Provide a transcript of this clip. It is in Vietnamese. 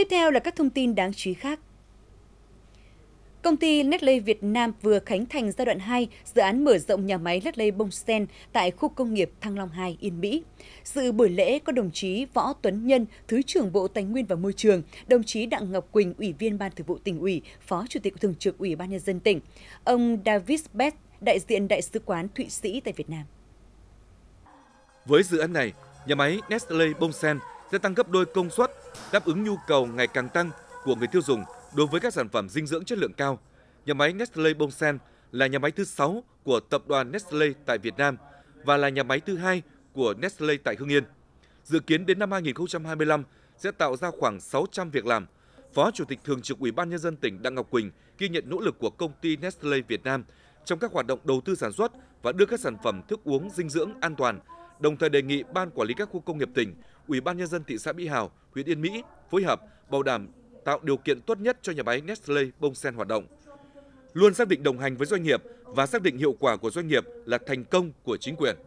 Tiếp theo là các thông tin đáng chú ý khác. Công ty Nestlé Việt Nam vừa khánh thành giai đoạn 2 dự án mở rộng nhà máy Nestlé Bông Sen tại khu công nghiệp Thăng Long 2, Yên Mỹ. Dự buổi lễ có đồng chí Võ Tuấn Nhân, Thứ trưởng Bộ Tài nguyên và Môi trường, đồng chí Đặng Ngọc Quỳnh, Ủy viên Ban Thường vụ Tỉnh ủy, Phó Chủ tịch Thường trực Ủy ban Nhân dân tỉnh, ông David Best, đại diện Đại sứ quán Thụy Sĩ tại Việt Nam. Với dự án này, nhà máy Nestlé Bông Sen sẽ tăng gấp đôi công suất, đáp ứng nhu cầu ngày càng tăng của người tiêu dùng đối với các sản phẩm dinh dưỡng chất lượng cao. Nhà máy Nestlé Bông Sen là nhà máy thứ 6 của tập đoàn Nestlé tại Việt Nam và là nhà máy thứ 2 của Nestlé tại Hưng Yên. Dự kiến đến năm 2025 sẽ tạo ra khoảng 600 việc làm. Phó Chủ tịch Thường trực Ủy ban Nhân dân tỉnh Đặng Ngọc Quỳnh ghi nhận nỗ lực của công ty Nestlé Việt Nam trong các hoạt động đầu tư sản xuất và đưa các sản phẩm thức uống dinh dưỡng an toàn, đồng thời đề nghị Ban Quản lý các khu công nghiệp tỉnh, Ủy ban Nhân dân thị xã Mỹ Hào, huyện Yên Mỹ phối hợp bảo đảm tạo điều kiện tốt nhất cho nhà máy Nestlé Bông Sen hoạt động. Luôn xác định đồng hành với doanh nghiệp và xác định hiệu quả của doanh nghiệp là thành công của chính quyền.